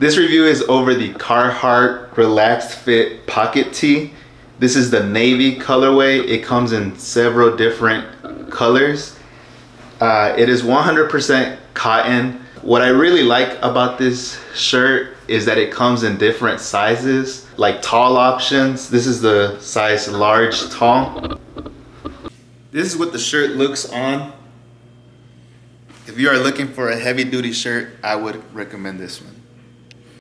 This review is over the Carhartt Relaxed Fit Pocket Tee. This is the navy colorway. It comes in several different colors. It is 100% cotton. What I really like about this shirt is that it comes in different sizes, like tall options. This is the size large tall. This is what the shirt looks on. If you are looking for a heavy duty shirt, I would recommend this one.